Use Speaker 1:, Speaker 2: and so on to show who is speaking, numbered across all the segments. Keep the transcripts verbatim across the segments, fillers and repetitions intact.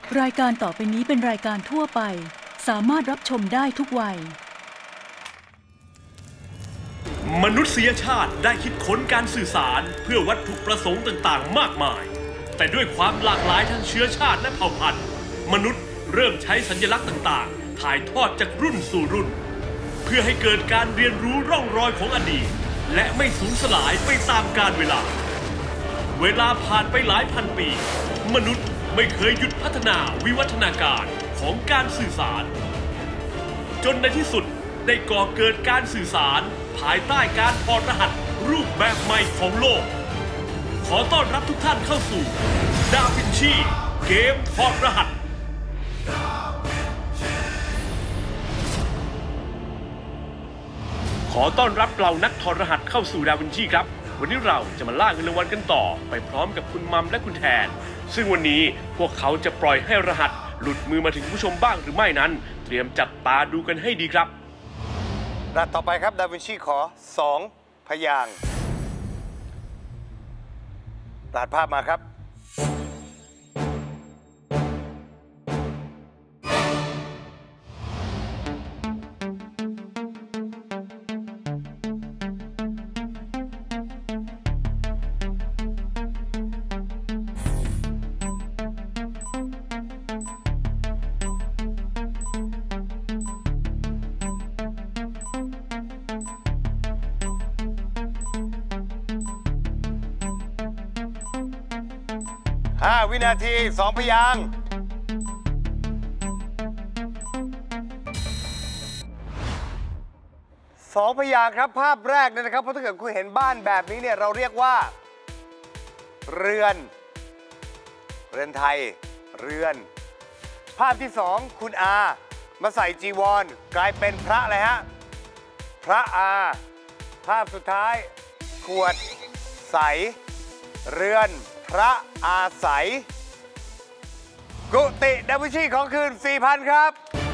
Speaker 1: รายการต่อไปนี้เป็นรายการทั่วไปสามารถรับชมได้ทุกวัย
Speaker 2: มนุษยชาติได้คิดค้นการสื่อสารเพื่อวัตถุประสงค์ต่างๆมากมายแต่ด้วยความหลากหลายทางเชื้อชาติและเผ่าพันธุ์มนุษย์เริ่มใช้สัญลักษณ์ต่างๆถ่ายทอดจากรุ่นสู่รุ่นเพื่อให้เกิดการเรียนรู้ร่องรอยของอดีตและไม่สูญสลายไปตามกาลเวลาเวลาผ่านไปหลายพันปีมนุษย์ไม่เคยหยุดพัฒนาวิวัฒนาการของการสื่อสารจนในที่สุดได้ก่อเกิดการสื่อสารภายใต้การถอดรหัสรูปแบบใหม่ของโลกขอต้อนรับทุกท่านเข้าสู่ดาวินชีเกมถอดรหัสขอต้อนรับเรานักถอดรหัสเข้าสู่ดาวินชีครับวันนี้เราจะมาล่าเงินรางวัลกันต่อไปพร้อมกับคุณมัมและคุณแทนซึ่งวันนี้พวกเขาจะปล่อยให้รหัสหลุดมือมาถึงผู้ชมบ้างหรือไม่นั้นเตรียมจับตาดูกันให้ดีครับ
Speaker 3: รหัสต่อไปครับดาวินชีขอสองพยางค์รหัสภาพมาครับห้าวินาทีสองพยางค์สองพยางค์ครับภาพแรกเนี่ยนะครับเพราะถ้าเกิดคุณเห็นบ้านแบบนี้เนี่ยเราเรียกว่าเรือนเรือนไทยเรือนภาพที่สองคุณอามาใส่จีวรกลายเป็นพระอะไรฮะพระอาภาพสุดท้ายขวดใสเรือนพระอาศัยกุฏิดาวินชีของคืน สี่พัน ครับ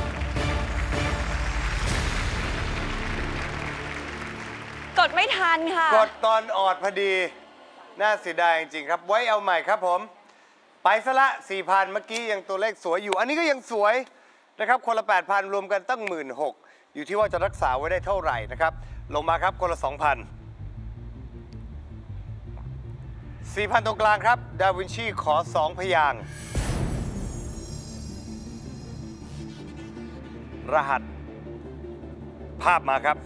Speaker 4: กดไม่ทันค่ะ
Speaker 3: กดตอนออดพอดีน่าเสียดายจริงๆครับไว้เอาใหม่ครับผมไปซะละ สี่พัน เมื่อกี้ยังตัวเลขสวยอยู่อันนี้ก็ยังสวยนะครับคนละ แปดพัน รวมกันตั้ง หนึ่งหมื่นหกพัน อยู่ที่ว่าจะรักษาไว้ได้เท่าไหร่นะครับลงมาครับคนละ สองพันสี่พัน ตรงกลางครับดาวินชีขอสองพยางค์รหัสภาพมาครับ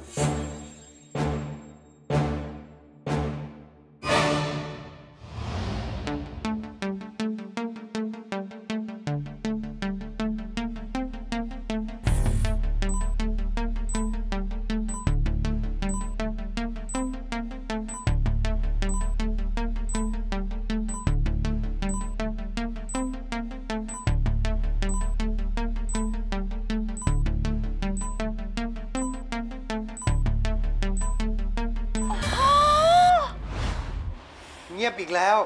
Speaker 3: เงียบอีกแล้ว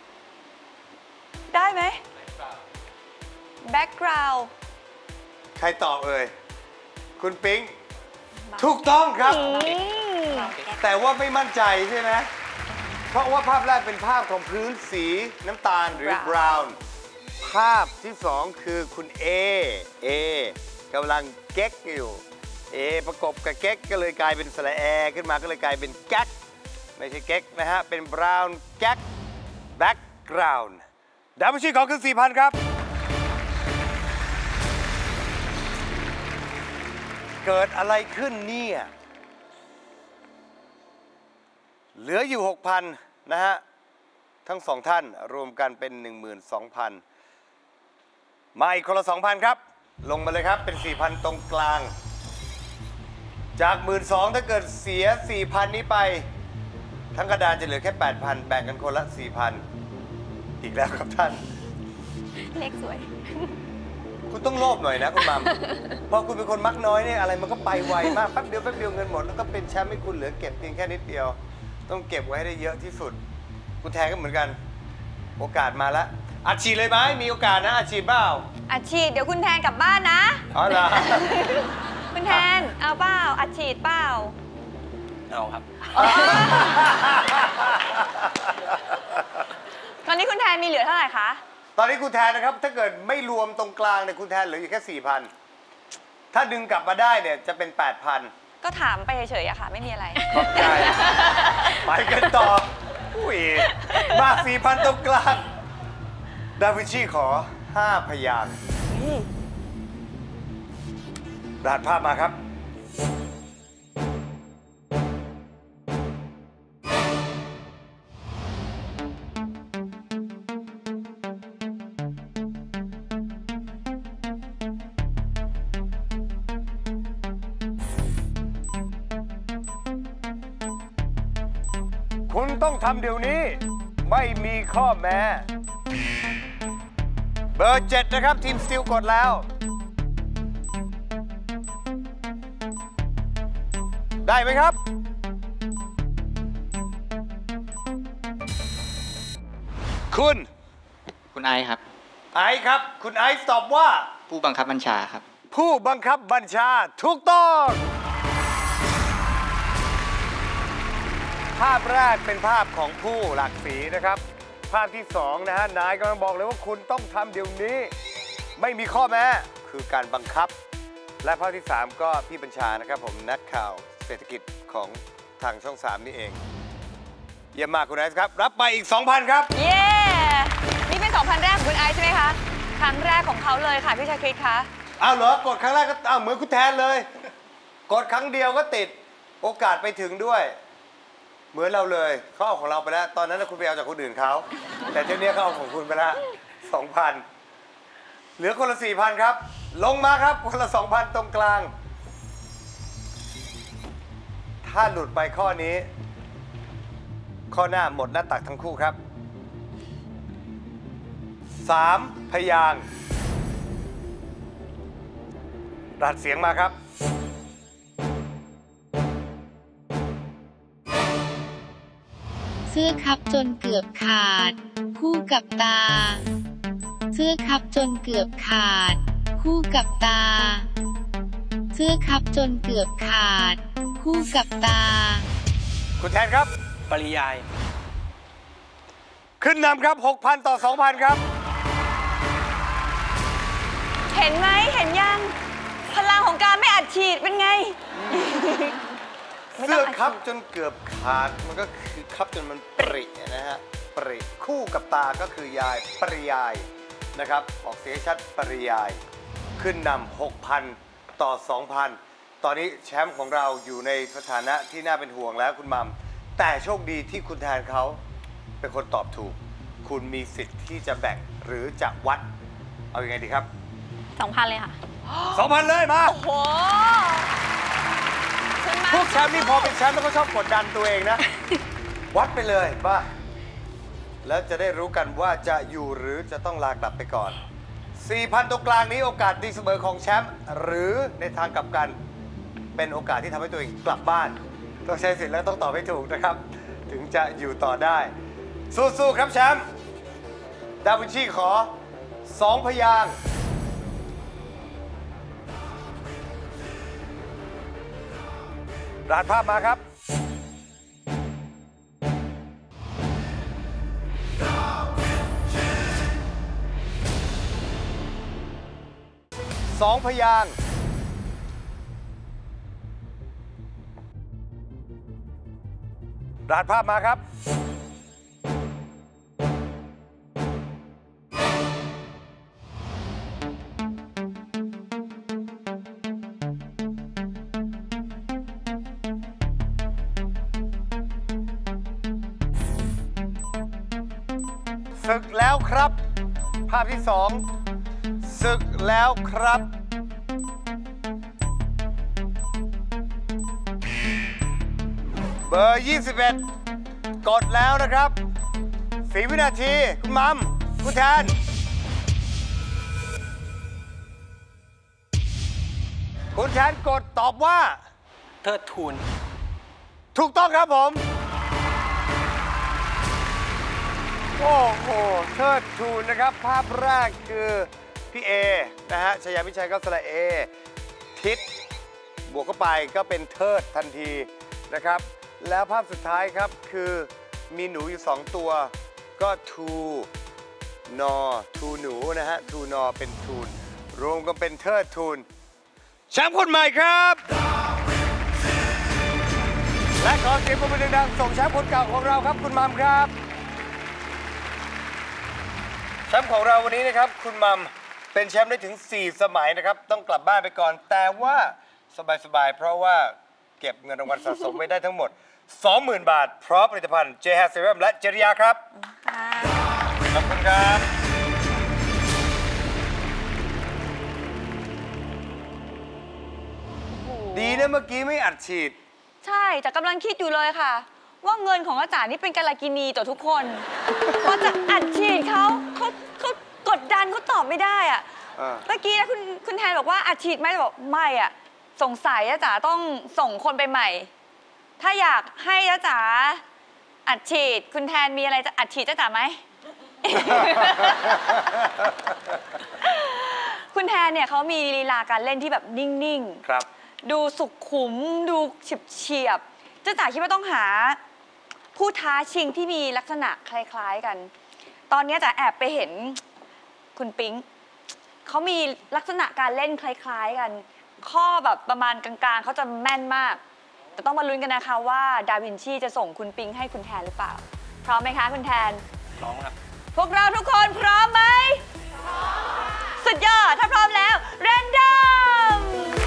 Speaker 4: ได้ไหม background
Speaker 3: ใครตอบเอ่ยคุณปิ๊งถูกต้องครับแต่ว่าไม่มั่นใจใช่ไหมเพราะว่าภาพแรกเป็นภาพของพื้นสีน้ำตาลหรือ brown ภาพที่สองคือคุณเอเอกำลังเก๊กอยู่เอประกบกับเก๊กก็เลยกลายเป็นสระแอขึ้นมาก็เลยกลายเป็นแก๊กไม่ใช่เก๊กนะฮะเป็น brown แก๊ก background ดาวินชีของคือ สี่พัน ครับเกิดอะไรขึ้นเนี่ยเหลืออยู่ หกพัน นะฮะทั้งสองท่านรวมกันเป็น หนึ่งหมื่นสองพัน มาอีกคนละ สองพัน ครับลงมาเลยครับเป็น สี่พัน ตรงกลางจาก หนึ่งหมื่นสองพัน ถ้าเกิดเสีย สี่พัน นี้ไปทั้งกระดานจะเหลือแค่ แปดพัน แบ่งกันคนละ สี่พัน อีกแล้วครับท่าน
Speaker 4: เลขสวย
Speaker 3: คุณต้องโลภหน่อยนะคุณมัมเพราะคุณเป็นคนมักน้อยเนี่ยอะไรมันก็ไปไวมากแป๊บเดียวแป๊บเดียวเงินหมดแล้วก็เป็นแชมป์ให้คุณเหลือเก็บเพียงแค่นิดเดียวต้องเก็บไว้ให้ได้เยอะที่สุดคุณแทนก็เหมือนกันโอกาสมาแล้วอัดฉีดเลยไหมมีโอกาสนะอัดฉีดเปล่า
Speaker 4: อัดฉีดเดี๋ยวคุณแทนกลับบ้านนะ
Speaker 3: อ๋อเหรอ
Speaker 4: คุณแทนเอาเปล่าอัดฉีดเปล่า
Speaker 5: เอาครับ
Speaker 4: ตอนนี้คุณแทนมีเหลือเท่าไหร่คะ
Speaker 3: ตอนนี้คุณแทนนะครับถ้าเกิดไม่รวมตรงกลางเนี่ยคุณแทนเหลืออยู่แค่ สี่พัน ถ้าดึงกลับมาได้เนี่ยจะเป็น แปดพัน
Speaker 4: ก็ถามไปเฉยๆอะค่ะ ไม่มีอะไร
Speaker 3: ขอบใจ ไปกันต่ออุ้ยมา สี่พัน ตรงกลางดาวินชีขอ ห้า พยางค์รหัสภาพมาครับคุณต้องทำเดี๋ยวนี้ไม่มีข้อแม้ เบอร์เจ็ดนะครับทีมสตีลกดแล้ว ได้ไหมครับ คุณ
Speaker 6: คุณไอซ์ครับ
Speaker 3: ไอซ์ครับ คุณไอซ์ตอบว่า
Speaker 6: ผู้บังคับบัญชาครับ
Speaker 3: ผู้บังคับบัญชาถูกต้องภาพแรกเป็นภาพของผู้หลักสีนะครับ ภาพที่สองนะฮะนายกำลังบอกเลยว่าคุณต้องทำเดี๋ยวนี้ ไม่มีข้อแม้คือการบังคับ และภาพที่สามก็พี่บัญชานะครับผมนักข่าวเศรษฐกิจของทางช่องสามนี่เองเยี่ยมมากคุณไอซ์ครับรับไปอีก สองพัน ครับ
Speaker 4: เย้ นี่เป็น สองพัน แรกของคุณไอซ์ใช่ไหมคะ ครั้งแรกของเขาเลยค่ะพี่ชาคริตคะ
Speaker 3: อ้าวเหรอกดครั้งแรกก็อ้าวเหมือนคุณแทนเลย กดครั้งเดียวก็ติดโอกาสไปถึงด้วยเหมือนเราเลยเขาเอาของเราไปแล้วตอนนั้นคุณไปเอาจากคนอื่นเขาแต่เจ้าเนี้ยเขาเอาของคุณไปแล้วสองพันเหลือคนละสี่พันครับลงมาครับคนละสองพันตรงกลางถ้าหลุดไปข้อนี้ข้อหน้าหมดหน้าตักทั้งคู่ครับสามพยางค์รัดเสียงมาครับ
Speaker 7: เสื้อคับจนเกือบขาดคู่กับตาเสื้อคับจนเกือบขาดคู่กับตาเสื้อคับจนเกือบขาดคู่กับตา
Speaker 3: คุณแทนครับ
Speaker 5: ปริยาย
Speaker 3: ขึ้นนำครับ หกพัน ต่อ สองพัน ครับ
Speaker 4: เห็นไหมเห็นยังพลังของการไม่อัดฉีดเป็นไง
Speaker 3: เสื้อคับจนเกือบขาดมันก็คือคับจนมันปรินะฮะปริคู่กับตาก็คือยายปริยายนะครับออกเสียงชัดปริยายขึ้นนำ หกพัน ต่อ สองพัน ตอนนี้แชมป์ของเราอยู่ในสถานะที่น่าเป็นห่วงแล้วคุณมัมแต่โชคดีที่คุณแทนเขาเป็นคนตอบถูกคุณมีสิทธิ์ที่จะแบ่งหรือจะวัดเอาอยัางไงดีครับ
Speaker 4: สองพัน เลยค่ะ
Speaker 3: สองพัน เลยมา
Speaker 4: โอ้โห
Speaker 3: พวกแชมป์นี่พอเป็นแชมป์แล้วก็ชอบกดดันตัวเองนะ วัดไปเลยว่าแล้วจะได้รู้กันว่าจะอยู่หรือจะต้องลากลับไปก่อน สี่พัน ตรงกลางนี้โอกาสดีเสมอของแชมป์หรือในทางกลับกันเป็นโอกาสที่ทำให้ตัวเองกลับบ้านต้องใช้สิทธิ์แล้วต้องตอบให้ถูกนะครับถึงจะอยู่ต่อได้สู้ๆครับแชมป์ดาวินชีขอสองพยางค์รหัสภาพมาครับสองพยางค์รหัสภาพมาครับศึกแล้วครับภาพที่สองศึกแล้วครับเบอร์ยี่สิบเอ็ดกดแล้วนะครับสี่วินาทีคุณมัมคุณแทนคุณแทนกดตอบว่า
Speaker 5: เทิดทูน
Speaker 3: ถูกต้องครับผมโอ้โหเทิดทูนนะครับภาพแรกคือพี่เอนะฮะชยามิชัยก็สระเอทิศบวกเข้าไปก็เป็นเทิดทันทีนะครับแล้วภาพสุดท้ายครับคือมีหนูอยู่สองตัวก็ทูนอทูหนูนะฮะทูนอเป็นทูนรวมกันเป็นเทิดทูนแชมป์คนใหม่ครับ และขอเสียงปรบมือดังๆส่งแชมป์คนเก่าของเราครับคุณมัมครับแชมป์ของเราวันนี้นะครับคุณมัมเป็นแชมป์ได้ถึงสี่สมัยนะครับต้องกลับบ้านไปก่อนแต่ว่าสบายๆเพราะว่าเก็บเงินรางวัลสะสมไว้ได้ทั้งหมด สองหมื่น บาทพร้อมผลิตภัณฑ์ J Hair Serum และเจริยาครับขอบคุณครับดีนะเมื่อกี้ไม่อัดฉีด
Speaker 4: ใช่แต่กำลังคิดอยู่เลยค่ะ ว่าเงินของอาจารย์นี่เป็นกาลกินีต่อทุกคนพอจะอัดฉีดเขาเขาเขากดดันเขาตอบไม่ได้อะเมื่อกี้นะคุณคุณแทนบอกว่าอัดฉีดไหมบอกไม่อะสงสัยอาจารย์ต้องส่งคนไปใหม่ถ้าอยากให้อาจารย์อัดฉีดคุณแทนมีอะไรจะอัดฉีดอาจารย์ไหม คุณแทนเนี่ยเขามีลีลาการเล่นที่แบบนิ่งๆครับดูสุขุมดูเฉียบเฉียบเจ้าจ๋าคิดว่าต้องหาผู้ท้าชิงที่มีลักษณะคล้ายๆกันตอนนี้จ๋าแอบไปเห็นคุณปิ๊งเขามีลักษณะการเล่นคล้ายๆกันข้อแบบประมาณกลางๆเขาจะแม่นมากแต่ต้องมาลุ้นกันนะคะว่าดาวินชีจะส่งคุณปิ๊งให้คุณแทนหรือเปล่าพร้อมไหมคะคุณแทน
Speaker 5: พร้อมครับ
Speaker 4: พวกเราทุกคนพร้อมไหมพร้อมสุดยอดถ้าพร้อมแล้วแรนดอม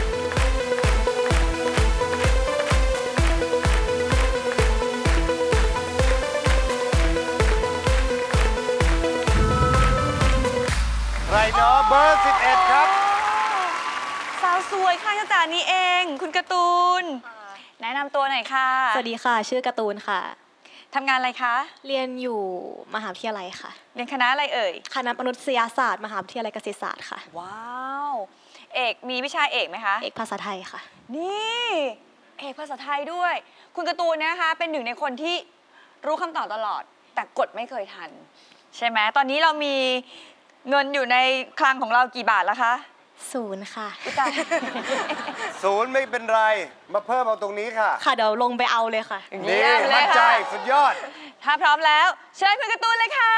Speaker 3: ใครเนาะเบอร์สิบเอ็ดครับ
Speaker 4: สาวสวยข้างจานนี้เองคุณการ์ตูนแนะนำตัวหน่อยค่ะ
Speaker 8: สวัสดีค่ะชื่อการ์ตูนค่ะ
Speaker 4: ทำงานอะไรคะ
Speaker 8: เรียนอยู่มหาวิทยาลัยค่ะ
Speaker 4: เรียนคณะอะไรเอ่ย
Speaker 8: คณะมนุษยศาสตร์มหาวิทยาลัยเกษตรศาสตร์ค่ะ
Speaker 4: ว้าวเอกมีวิชาเอกไหมคะ
Speaker 8: เอกภาษาไทยค่ะ
Speaker 4: นี่เอกภาษาไทยด้วยคุณการ์ตูนนะคะเป็นหนึ่งในคนที่รู้คำตอบตลอดแต่กดไม่เคยทันใช่ไหมตอนนี้เรามีเงินอยู่ในคลังของเรากี่บาทแล้วคะ
Speaker 8: ศูนย์ค่ะ
Speaker 3: ศูนย์ไม่เป็นไรมาเพิ่มเอาตรงนี้ค่ะ
Speaker 8: ค่ะเดี๋ยวลงไปเอาเลยค่ะ
Speaker 3: นี่มั่นใจสุดยอด
Speaker 4: ถ้าพร้อมแล้วเชิญคุณการ์ตูนเลยค่ะ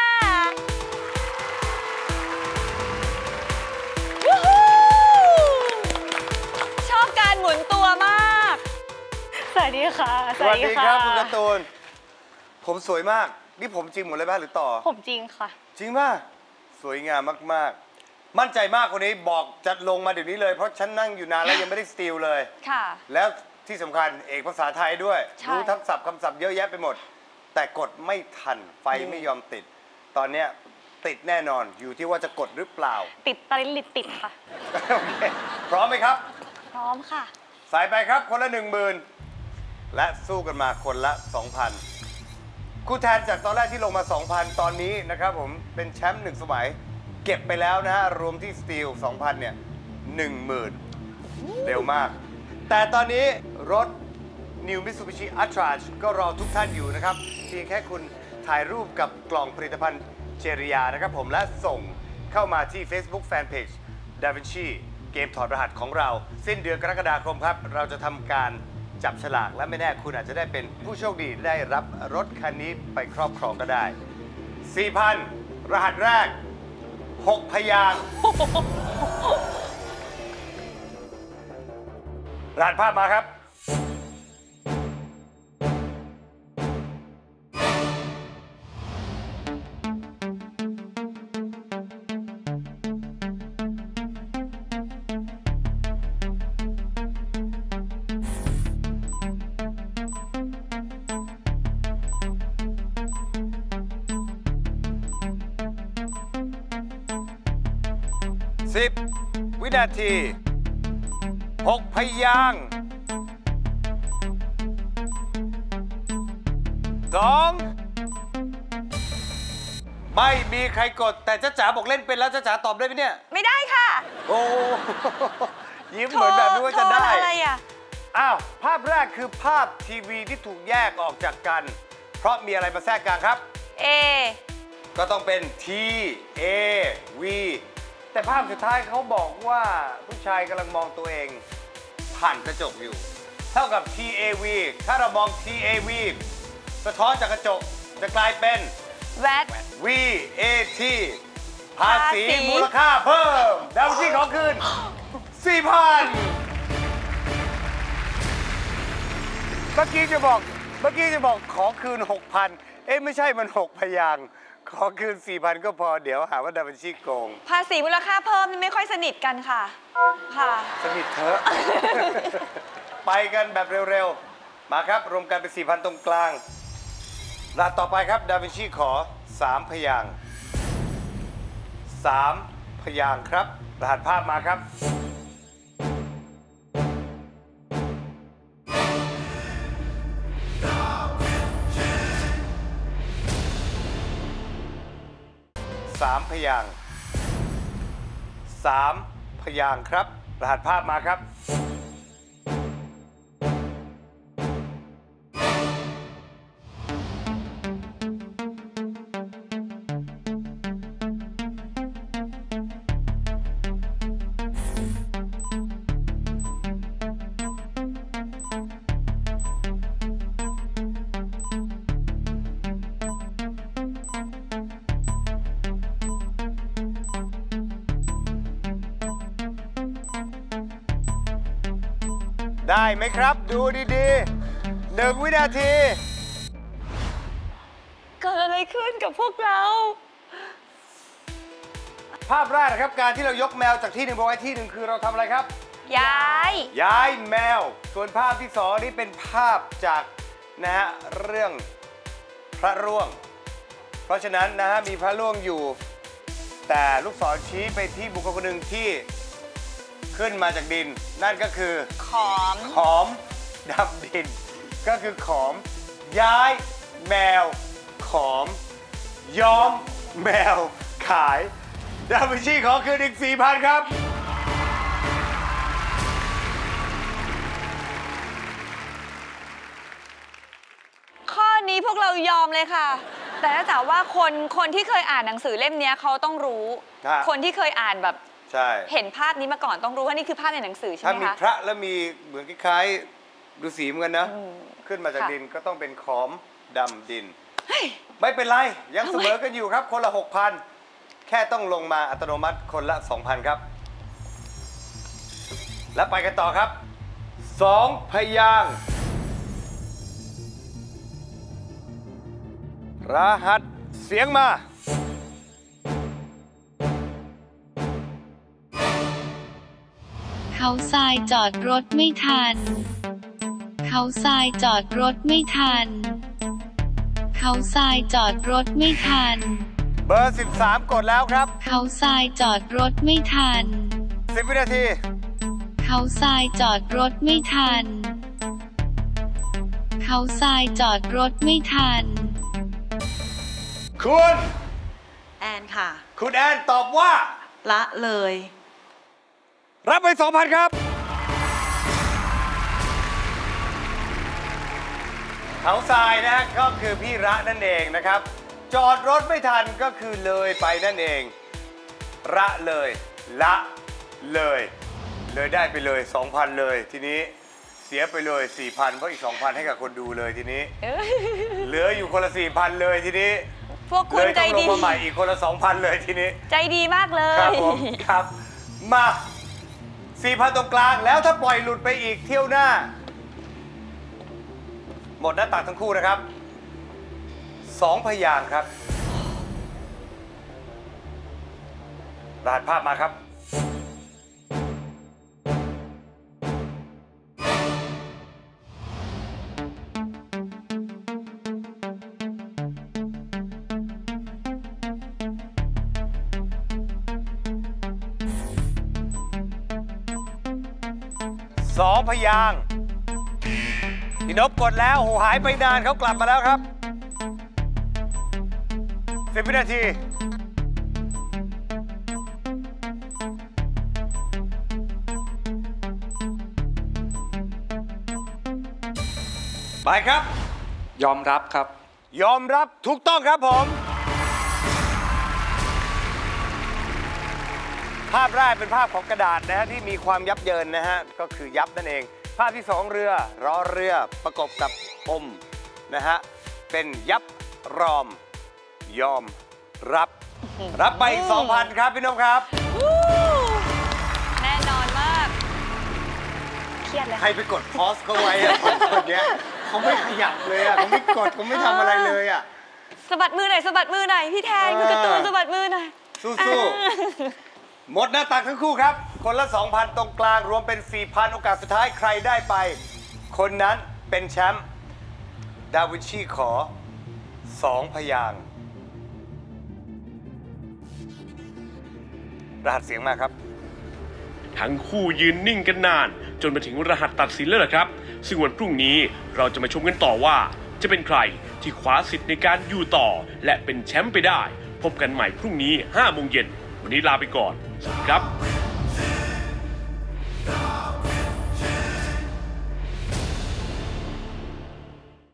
Speaker 4: ชอบการหมุนตัวมาก
Speaker 8: สวัสดีค่ะ
Speaker 3: สวัสดีครับคุณการ์ตูนผมสวยมากนี่ผมจริงหมดเลยป่ะหรือต่อ
Speaker 8: ผมจริงค่ะ
Speaker 3: จริงป่ะสวยงามมากๆมั่นใจมากคนนี้บอกจะลงมาเดี๋ยวนี้เลยเพราะฉันนั่งอยู่นานแล้วยังไม่ได้สตีลเลย
Speaker 4: ค่ะ
Speaker 3: แล้วที่สำคัญเอกภาษาไทยด้วยรู้ทับศัพท์คำศัพท์เยอะแยะไปหมดแต่กดไม่ทันไฟไม่ยอมติดตอนเนี้ยติดแน่นอนอยู่ที่ว่าจะกดหรือเปล่า
Speaker 8: ติดตริลิดติดค่ะ
Speaker 3: โอเคพร้อมไหมครับ
Speaker 8: พร้อมค่ะ
Speaker 3: สายไปครับคนละหนึ่งหมื่นและสู้กันมาคนละสองพันคู่แทนจากตอนแรกที่ลงมา สองพัน ตอนนี้นะครับผมเป็นแชมป์หนึ่งสมัยเก็บไปแล้วนะฮะรวมที่สตีล สองพัน เนี่ย หนึ่งหมื่น เร็วมากแต่ตอนนี้รถ New Mitsubishi Attrage ก็รอทุกท่านอยู่นะครับเพียงแค่คุณถ่ายรูปกับกล่องผลิตภัณฑ์เจริยานะครับผมและส่งเข้ามาที่ Facebook Fanpage DaVinci เกมถอดรหัสของเราสิ้นเดือนกรกฎาคมครับเราจะทำการจับฉลากและไม่แน่คุณอาจจะได้เป็นผู้โชคดีได้รับรถคันนี้ไปครอบครองก็ได้ สี่พัน รหัสแรก หก พยางค์รหัสภาพมาครับสิบ วินาที หก พยางค์สอง ไม่มีใครกดแต่จ๊ะจ๋าบอกเล่นเป็นแล้วจ๊ะจ๋าตอบได้ไหมเนี่ย
Speaker 4: ไม่ได้ค่ะ
Speaker 3: โอ้ยิ้มเหมือนแบบนี้ว่าจะได้
Speaker 4: อะไรอ่ะ
Speaker 3: อ้าวภาพแรกคือภาพทีวีที่ถูกแยกออกจากกันเพราะมีอะไรมาแทรกกลางครับ
Speaker 4: A
Speaker 3: ก็ต้องเป็น T A Vแต่ภาพสุดท้ายเขาบอกว่าผู้ชายกำลังมองตัวเองผ่านกระจกอยู่เท่ากับ ที เอ วี ถ้าเรามอง ที เอ วี สะท้อนจากกระจกจะกลายเป็น
Speaker 4: แวด
Speaker 3: วี เอ ที ภาษีมูลค่าเพิ่มดาวินชีขอคืน สี่พัน เมื่อกี้จะบอกเมื่อกี้จะบอกขอคืน หกพัน เอ๊ะไม่ใช่มันหกพยางค์ขอคืน สี่พัน ก็พอเดี๋ยวหาว่าดาวินชีโกง
Speaker 4: ภาษีมูลค่าเพิ่มนี่ไม่ค่อยสนิทกันค่ะ ค่ะ
Speaker 3: สนิทเถอะ ไปกันแบบเร็วๆ มาครับ รวมกันเป็น สี่พัน ตรงกลางรหัสต่อไปครับดาวินชีขอ สาม พยางค์ สาม พยางค์ครับ รหัสภาพมาครับ สาม พยางค์ สาม พยางค์ครับ รหัสภาพมาครับ ได้ไหมครับ ดูดีๆหนึ่งวินาที
Speaker 4: เกิดอะไรขึ้นกับพวกเรา
Speaker 3: ภาพแรกนะครับ การที่เรายกแมวจากที่หนึ่งไปไว้ที่หนึ่งคือเราทำอะไรครับ
Speaker 4: ย้าย
Speaker 3: ย้ายแมว ส่วนภาพที่สองนี่เป็นภาพจากนะฮะเรื่องพระร่วง เพราะฉะนั้นนะฮะมีพระร่วงอยู่ แต่ลูกศรชี้ไปที่บุคคลคนหนึ่งที่ขึ้นมาจากดิน นั่นก็คือ
Speaker 4: ขอม
Speaker 3: ขอมดำดิน ก็คือขอมย้ายแมว ขอม ย้อมแมวขายดาวินชีขอคืนอีก สี่พัน ครับ
Speaker 4: ข้อนี้พวกเรายอมเลยค่ะ แต่ถ้าถามว่าคนคนที่เคยอ่านหนังสือเล่มนี้เขาต้องรู้
Speaker 3: ครับ
Speaker 4: คนที่เคยอ่านแบบ
Speaker 3: ใช่
Speaker 4: เห็นภาพนี้มาก่อนต้องรู้ว่านี่คือภาพในหนังสือใช่ไห
Speaker 3: ถ้าม มี
Speaker 4: คะ
Speaker 3: พระแล้วมีเหมือนคล้ายๆฤาษีเหมือนกันนะ
Speaker 4: อืม
Speaker 3: ขึ้นมาจาก
Speaker 4: ค่ะ
Speaker 3: ดินก็ต้องเป็นขอมดำดิน ไม่เป็นไร ยังเสมอกันอยู่ครับ คนละ หกพัน แค่ต้องลงมาอัตโนมัติคนละ สองพัน ครับ แล้วไปกันต่อครับ สอง พยางค์รหัสเสียงมา
Speaker 7: เขาทรายจอดรถไม่ทัน เขาทรายจอดรถไม่ทัน เขาทรายจอดรถไม่ทัน
Speaker 3: เบอร์ สิบสาม กดแล้วครับ
Speaker 7: เขาทรายจอดรถไม่ทัน
Speaker 3: สิบ วินาที
Speaker 7: เขาทรายจอดรถไม่ทัน เขาทรายจอดรถไม่ทัน
Speaker 3: คุณ
Speaker 9: แอนค่ะ
Speaker 3: คุณแอนตอบว่า
Speaker 9: ละเลย
Speaker 3: รับไป สองพัน ครับ เขาทรายนะฮะก็คือพี่ระนั่นเองนะครับ จอดรถไม่ทันก็คือเลยไปนั่นเอง ระเลย ละเลย เลยได้ไปเลย สองพัน เลยทีนี้เสียไปเลย สี่พัน เพราะอีก สองพัน ให้กับคนดูเลยทีนี้
Speaker 4: เอ้ย
Speaker 3: เหลืออยู่คนละ สี่พัน เลยทีนี้
Speaker 4: พวกคุ
Speaker 3: เล
Speaker 4: ณ
Speaker 3: ย
Speaker 4: ใจ
Speaker 3: ต้องลง
Speaker 4: ดี
Speaker 3: มาใหม่อีกคนละ สองพัน เลยทีนี้
Speaker 4: ใจดีมากเลย
Speaker 3: ครับผมครับ มา สี่พัน ตรงกลางแล้วถ้าปล่อยหลุดไปอีกเที่ยวหน้า หมดหน้าตักทั้งคู่นะครับ สอง พยางค์ครับรหัสภาพมาครับ สอง พยางค์พี่นพกดแล้วโหหายไปนานเขากลับมาแล้วครับ สิบ วินาที ไปครับ
Speaker 5: ยอมรับครับ
Speaker 3: ยอมรับถูกต้องครับผม ภาพแรกเป็นภาพของกระดาษนะฮะที่มีความยับเยินนะฮะก็คือยับนั่นเอง ภาพที่สองเรือรอเรือประกบกับอมนะฮะเป็นยับรอมยอมรับรับไปอีก สองพัน ครับพี่นพครับ
Speaker 4: แน่นอนมาก
Speaker 8: เครียดเลย
Speaker 3: ใครไปกดพอสเขาไว้อะคนเนี้ยเขาไม่ขยับเลยอะเขาไม่กดเขาไม่ทำอะไรเลยอะ
Speaker 4: สะบัดมือหน่อยสะบัดมือหน่อยพี่แทนคุณการ์ตูนสะบัดมือหน่อย
Speaker 3: สู้ๆหมดหน้าตักทั้งคู่ครับ คนละ สองพัน ตรงกลางรวมเป็น สี่พัน โอกาสสุดท้ายใครได้ไป คนนั้นเป็นแชมป์ดาวินชีขอสองพยางค์รหัสเสียงมาครับ
Speaker 2: ทั้งคู่ยืนนิ่งกันนานจนมาถึงรหัสตัดสินแล้วล่ะครับซึ่งวันพรุ่งนี้เราจะมาชมกันต่อว่าจะเป็นใครที่คว้าสิทธิ์ในการอยู่ต่อและเป็นแชมป์ไปได้พบกันใหม่พรุ่งนี้ห้าโมงเย็นวันนี้ลาไปก่อนสวัสดีครับ